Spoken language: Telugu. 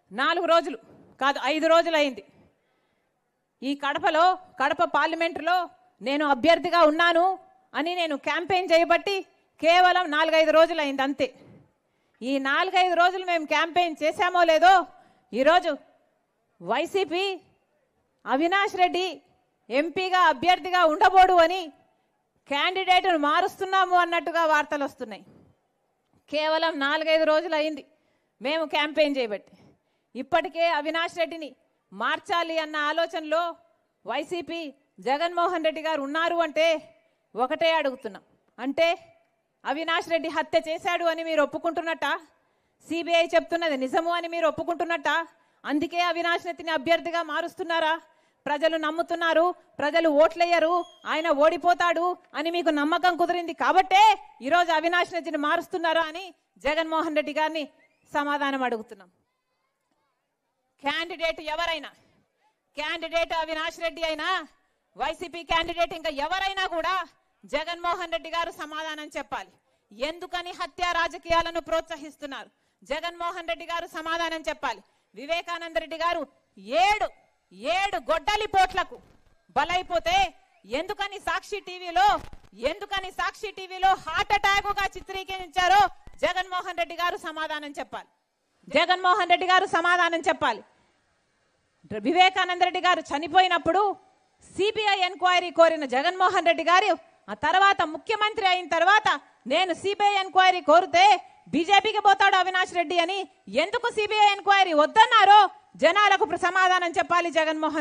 4 రోజులు కాదు 5 రోజులు అయింది. ఈ కడప పార్లమెంటులో నేను అభ్యర్థిగా ఉన్నాను అని నేను క్యాంపెయిన్ చేయబట్టి కేవలం 4-5 రోజులు అయింది అంతే. ఈ 4-5 రోజులు మేము క్యాంపెయిన్ చేశామో లేదో ఈరోజు వైసీపీ అవినాష్ రెడ్డి ఎంపీగా అభ్యర్థిగా ఉండబోడు అని క్యాండిడేట్ను మారుస్తున్నాము అన్నట్టుగా వార్తలు వస్తున్నాయి. కేవలం 4-5 రోజులు అయింది మేము క్యాంపెయిన్ చేయబట్టి. ఇప్పటికే అవినాష్ రెడ్డిని మార్చాలి అన్న ఆలోచనలో వైసీపీ జగన్మోహన్ రెడ్డి గారు ఉన్నారు అంటే ఒకటే అడుగుతున్నాం, అంటే అవినాష్ రెడ్డి హత్య చేశాడు అని మీరు ఒప్పుకుంటున్నట్ట? సిబిఐ చెప్తున్నది నిజము అని మీరు ఒప్పుకుంటున్నట్ట? అందుకే అవినాష్ రెడ్డిని అభ్యర్థిగా మారుస్తున్నారా? ప్రజలు నమ్ముతున్నారు, ప్రజలు ఓట్లేయరు, ఆయన ఓడిపోతాడు అని మీకు నమ్మకం కుదిరింది కాబట్టే ఈరోజు అవినాష్ రెడ్డిని మారుస్తున్నారా అని జగన్మోహన్ రెడ్డి గారిని సమాధానం అడుగుతున్నాం. క్యాండిడేట్ ఎవరైనా, క్యాండిడేట్ అవినాష్ రెడ్డి అయినా వైసీపీ క్యాండిడేట్ ఇంకా ఎవరైనా కూడా జగన్మోహన్ రెడ్డి గారు సమాధానం చెప్పాలి. ఎందుకని హత్య రాజకీయాలను ప్రోత్సహిస్తున్నారు? జగన్మోహన్ రెడ్డి గారు సమాధానం చెప్పాలి. వివేకానంద రెడ్డి గారు ఏడు గొడ్డలి పోట్లకు బలైపోతే ఎందుకని సాక్షి టీవీలో హార్ట్ అటాక్ గా చిత్రీకరించారో జగన్మోహన్ రెడ్డి గారు సమాధానం చెప్పాలి. జగన్మోహన్ రెడ్డి గారు సమాధానం చెప్పాలి. వివేకానంద రెడ్డి గారు చనిపోయినప్పుడు సిబిఐ ఎంక్వైరీ కోరిన జగన్మోహన్ రెడ్డి గారు ఆ తర్వాత ముఖ్యమంత్రి అయిన తర్వాత నేను సిబిఐ ఎంక్వైరీ కోరితే బీజేపీకి పోతాడు అవినాష్ రెడ్డి అని ఎందుకు సిబిఐ ఎంక్వైరీ వద్దన్నారో జనాలకు సమాధానం చెప్పాలి జగన్మోహన్